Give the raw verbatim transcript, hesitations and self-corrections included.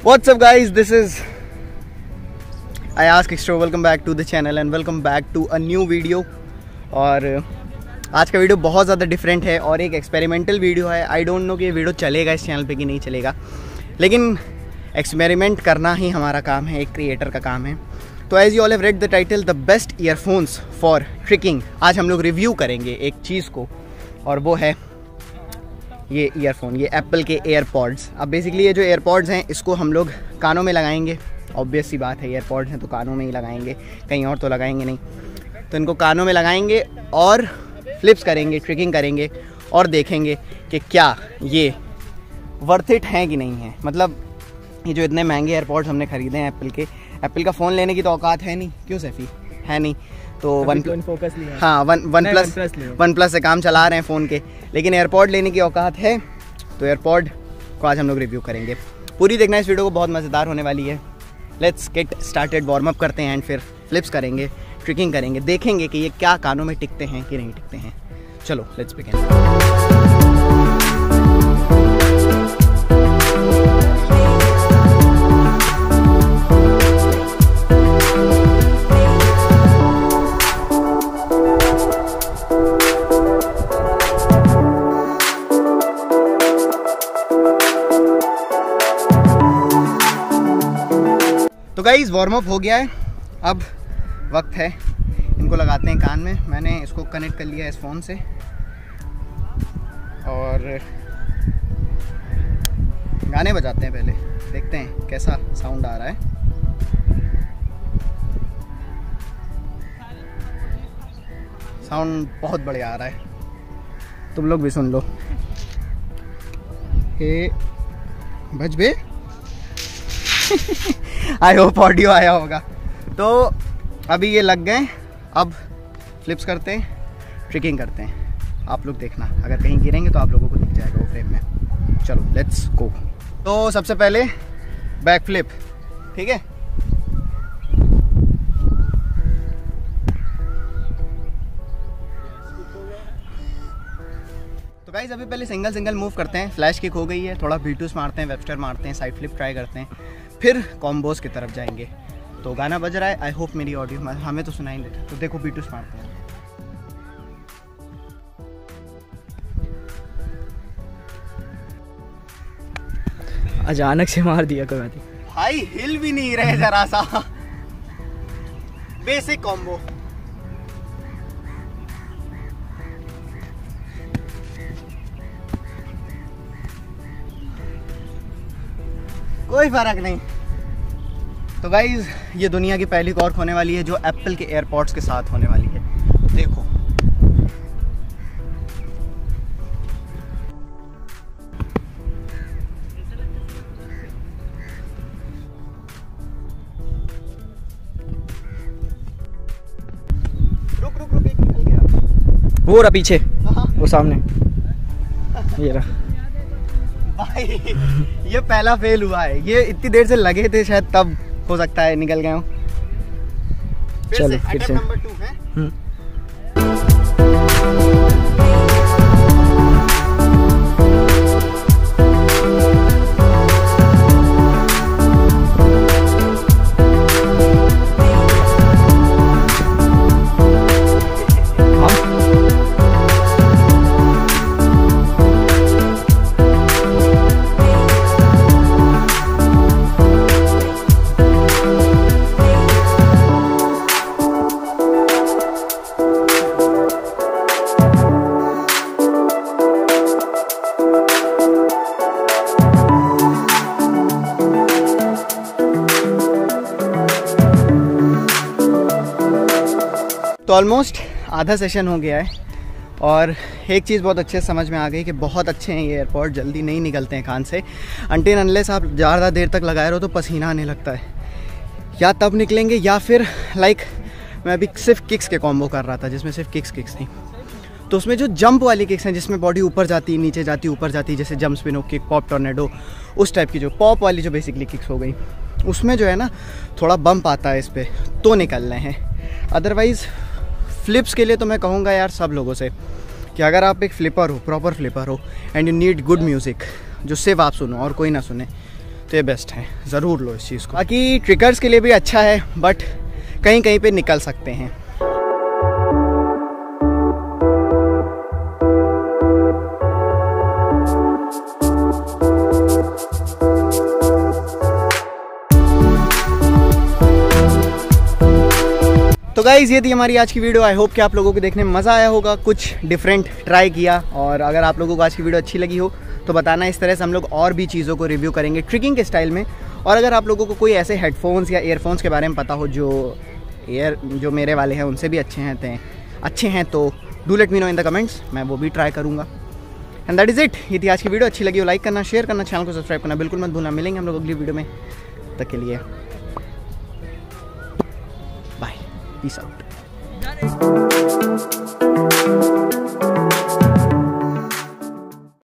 What's up guys, this is I Ask Extro. Welcome back to the channel and welcome back to a new video. और आज का video बहुत ज़्यादा different है और एक एक्सपेरिमेंटल वीडियो है। आई डोंट नो कि ये वीडियो चलेगा इस चैनल पे कि नहीं चलेगा, लेकिन एक्सपेरिमेंट करना ही हमारा काम है, एक क्रिएटर का काम है। तो as you all have read the title, the best earphones for tricking, आज हम लोग रिव्यू करेंगे एक चीज़ को, और वो है ये ईयरफोन, ये एप्पल के एयरपॉड्स। अब बेसिकली ये जो एयरपॉड्स हैं इसको हम लोग कानों में लगाएंगे। ऑब्वियस सी बात है, एयरपॉड्स हैं तो कानों में ही लगाएंगे, कहीं और तो लगाएंगे नहीं। तो इनको कानों में लगाएंगे और फ्लिप्स करेंगे, ट्रिकिंग करेंगे और देखेंगे कि क्या ये वर्थ इट है कि नहीं है। मतलब ये जो इतने महंगे एयरपॉड्स हमने ख़रीदे हैं एप्पल के, एप्पल का फ़ोन लेने की तो औकात है नहीं, क्यों सैफी है नहीं, तो वन फोकस लिया, हाँ one one plus one plus से काम चला रहे हैं फ़ोन के, लेकिन एयरपॉड लेने की औकात है। तो एयरपॉड को आज हम लोग रिव्यू करेंगे। पूरी देखना इस वीडियो को, बहुत मज़ेदार होने वाली है। Let's get started, warm up करते हैं एंड फिर फ्लिप्स करेंगे, ट्रिकिंग करेंगे, देखेंगे कि ये क्या कानों में टिकते हैं कि नहीं टिकते हैं। चलो लेट्स बिगिन। तो गाइस वार्म अप हो गया है, अब वक्त है इनको लगाते हैं कान में। मैंने इसको कनेक्ट कर लिया है इस फ़ोन से और गाने बजाते हैं, पहले देखते हैं कैसा साउंड आ रहा है। साउंड बहुत बढ़िया आ रहा है, तुम लोग भी सुन लो। हे बज बे आई होप ऑडियो आया होगा। तो अभी ये लग गए, अब फ्लिप्स करते हैं, ट्रिकिंग करते हैं। आप लोग देखना, अगर कहीं गिरेंगे तो आप लोगों को दिख जाएगा वो फ्रेम में। चलो लेट्स गो। तो सबसे पहले बैक फ्लिप, ठीक है। तो गाइस अभी पहले सिंगल सिंगल मूव करते हैं। फ्लैश किक हो गई है, थोड़ा बीटूस मारते हैं, वेबस्टर मारते हैं, साइड फ्लिप ट्राई करते हैं, फिर कॉम्बोज की तरफ जाएंगे। तो गाना बज रहा है, आई होप मेरी ऑडियो हमें तो सुनाई नहीं देता। तो देखो बीटूस मारते हैं। अचानक से मार दिया कभी भाई, हिल भी नहीं रहे जरा सा। Basic combo. कोई फर्क नहीं। तो गाइज ये दुनिया की पहली कॉर्क होने वाली है जो एप्पल के एयरपॉड्स के साथ होने वाली है। देखो रुक रुक रुक, एक निकल गया वो रहा पीछे, वो सामने ये रहा। भाई ये पहला फेल हुआ है, ये इतनी देर से लगे थे, शायद तब हो सकता है निकल गए हो। चलो फिर से नंबर टू है। तो ऑलमोस्ट आधा सेशन हो गया है और एक चीज़ बहुत अच्छे से समझ में आ गई कि बहुत अच्छे हैं ये एयरपॉड, जल्दी नहीं निकलते हैं कान से। अनटिल अनलेस आप ज़्यादा देर तक लगाए रहो तो पसीना आने लगता है, या तब निकलेंगे या फिर लाइक मैं अभी सिर्फ किक्स के कॉम्बो कर रहा था जिसमें सिर्फ किक्स किक्स थी। तो उसमें जो जंप वाली किक्स हैं जिसमें बॉडी ऊपर जाती नीचे जाती ऊपर जाती, जैसे जंप स्पिन हो किक, पॉप टॉर्नेडो, उस टाइप की जो पॉप वाली जो बेसिकली किक्स हो गई, उसमें जो है ना थोड़ा बम्प आता है इस पर, तो निकल रहे हैं। अदरवाइज़ फ्लिप्स के लिए तो मैं कहूँगा यार सब लोगों से कि अगर आप एक फ्लिपर हो, प्रॉपर फ्लिपर हो and you need good music जो सिर्फ आप सुनो और कोई ना सुने, तो ये बेस्ट है, ज़रूर लो इस चीज़ को। बाकी ट्रिकर्स के लिए भी अच्छा है, बट कहीं कहीं पे निकल सकते हैं। तो गाइज़ ये थी हमारी आज की वीडियो। आई होप कि आप लोगों को देखने में मज़ा आया होगा, कुछ डिफरेंट ट्राई किया। और अगर आप लोगों को आज की वीडियो अच्छी लगी हो तो बताना, इस तरह से हम लोग और भी चीज़ों को रिव्यू करेंगे ट्रिकिंग के स्टाइल में। और अगर आप लोगों को कोई ऐसे हेडफोन्स या ईयरफोन्स के बारे में पता हो जो एयर जो मेरे वाले हैं उनसे भी अच्छे हैं तो अच्छे हैं तो do let me know in the comments, मैं वो भी ट्राई करूँगा। And that is it. ये थी आज की वीडियो। अच्छी लगी हो लाइक करना, शेयर करना, चैनल को सब्सक्राइब करना बिल्कुल मत भूलना। मिलेंगे हम लोग अगली वीडियो में, तब के लिए बाय, पीस आउट।